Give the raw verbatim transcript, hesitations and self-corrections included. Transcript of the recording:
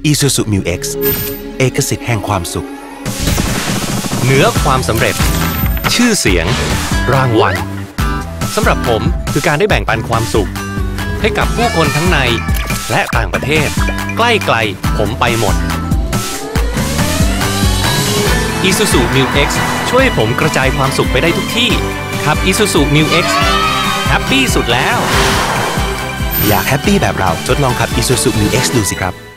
ISUZU มิว เอ็กซ์ เอกสิทธิ์แห่งความสุขเหนือความสำเร็จชื่อเสียงรางวัลสำหรับผมคือการได้แบ่งปันความสุขให้กับผู้คนทั้งในและต่างประเทศใกล้ไกลผมไปหมด ISUZU มิว เอ็กซ์ ช่วยผมกระจายความสุขไปได้ทุกที่ครับ ISUZU มิว เอ็กซ์ แฮปปี้สุดแล้วอยากแฮปปี้แบบเราทดลองขับ ISUZU มิว เอ็กซ์ ดูสิครับ